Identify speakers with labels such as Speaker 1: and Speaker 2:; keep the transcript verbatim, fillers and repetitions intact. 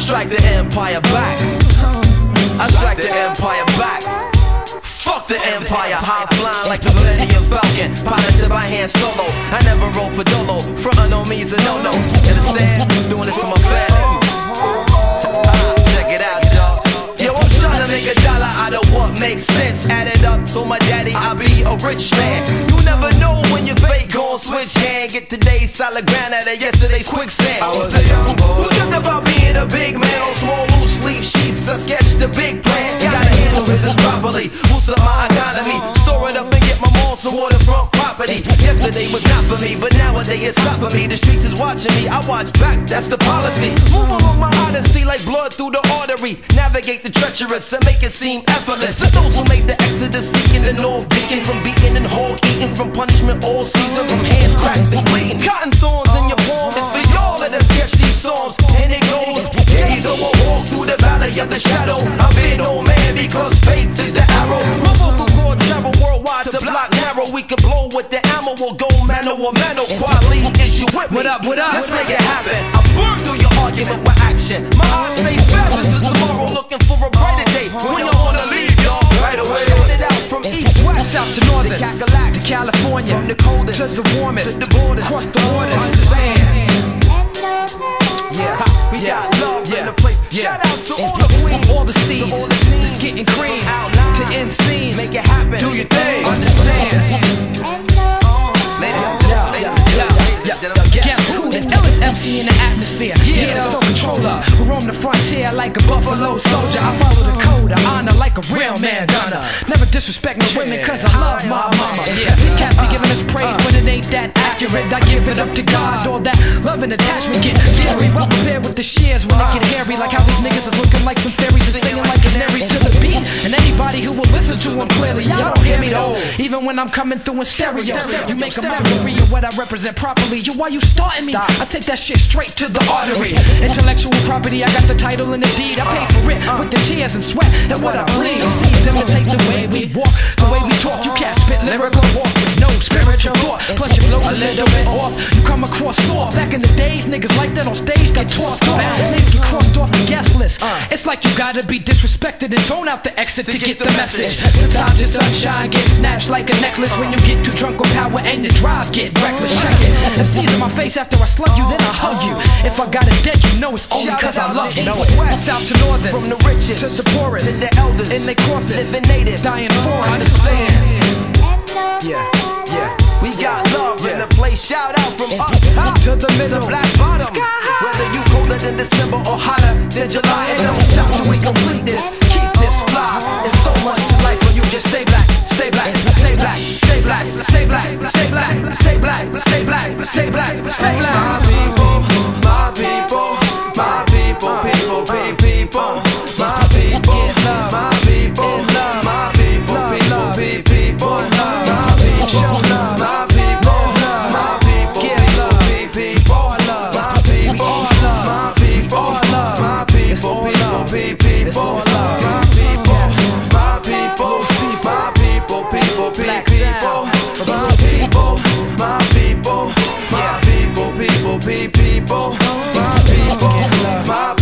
Speaker 1: strike the empire back. I strike the empire back. Fuck the empire, high flying like the Millennium Falcon, piloted by Han Solo. I never roll for Dolo, frontin' on me is a no-no. Understand? Doing this for my family. Ah, check it out, y'all. Yo, I'm trying to make a dollar out of what makes sense. Add it up to my daddy, I'll be a rich man. You never know when your fate gon' switch hand. Get today's solid ground out of yesterday's quicksand. I was a young boy who dreamt about being a big man. On small loose sleeve sheets, I sketched a big plan. Gotta handle business properly, boost up my economy, store it up and get my mom some waterfront property. Yesterday was not for me, but nowadays it's not for me. The streets is watching me, I watch back, that's the policy. Move along my odyssey like blood through the artery. Navigate the treacherous and make it seem effortless. To those who made the exodus, seeking the north, beacon from beating and hog eating, from punishment all season, from hands cracked and bleeding. Cotton thorns in your palm, it's for y'all that sketch these songs. And it goes, here you go, a walk through the valley of the shadow. I've been old man because faith is the arrow. My vocal cord travel worldwide to block narrow. We can blow with the ammo or go mano or mano. Quality is you with me.
Speaker 2: What up, what up?
Speaker 1: Let's make it happen. I burn through your argument with action. My eyes stay fastened to tomorrow, looking for a brighter day. When you wanna leave, y'all, right away. Shut it out from east, west,
Speaker 2: south to northern,
Speaker 1: to Cadillacs,
Speaker 2: to California,
Speaker 1: from the coldest
Speaker 2: to the warmest,
Speaker 1: to the borders,
Speaker 2: across the waters.
Speaker 1: Understand?
Speaker 2: Yeah,
Speaker 1: we
Speaker 2: yeah,
Speaker 1: got love
Speaker 2: yeah,
Speaker 1: in the place.
Speaker 2: yeah.
Speaker 1: Shout out to all the queens,
Speaker 2: all the seeds,
Speaker 1: all the teams,
Speaker 2: just getting cream
Speaker 1: outline,
Speaker 2: to end scenes.
Speaker 1: Make it happen.
Speaker 2: Do your thing.
Speaker 1: Understand?
Speaker 2: Guess who? The illest M C in the atmosphere. Yeah, the soul controller who roam the frontier like a buffalo soldier. I follow the code of honor like a real man gonna. Never disrespect no women cause I love my mama. These cats be giving us praise but it ain't that accurate. I give it up to God. All that love and attachment get scary. Well prepared with the shears when they get hairy. Like how these niggas is looking like some fairies and singing like canary to the beat. And anybody who will listen to them clearly, y'all don't hear me though. Even when I'm coming through in stereo, you make a memory of what I represent properly. Yo, why you starting me? I take that shit straight to the artery. Intellectual property, I got the title and the deed. I paid for it with the tears and sweat and what I bleed. These imitate the way we walk, the way we talk. You can't spit lyrical walk with no spiritual thought. Plus your flow's a little bit off. You come across soft. Back in the days, niggas like that on stage got tossed off. Niggas get crossed off the guest list. It's like you gotta be disrespected and thrown out the exit to get the message. Sometimes your sunshine gets snatched like a necklace when you get too drunk on power and the drive get reckless. Check it. F C's in my face after I slug you, then I hug you. If I got it dead, you know it's only cause I love you. South to northern,
Speaker 1: from the richest
Speaker 2: to the poorest,
Speaker 1: to the elders
Speaker 2: in their coffins,
Speaker 1: living native,
Speaker 2: dying for. Understand? Yeah, yeah.
Speaker 1: We got love
Speaker 2: yeah.
Speaker 1: in the place. Shout out from up top
Speaker 2: to the middle,
Speaker 1: to black bottom.
Speaker 2: Sky high.
Speaker 1: Whether you colder than December or hotter than July, and don't stop till we complete this. Keep this fly. There's so much to life when you just stay black, stay black, stay black, stay black, stay black, stay black, stay black, stay black, stay black, stay black. My people, my people, my people, people, people, my people, my people, my people, people, people, my people, show love, my people, my people, people, people, my people, my people, my people, people, people, my people, my people, my people, people, people, my people, my people, my people, people, people, my people, my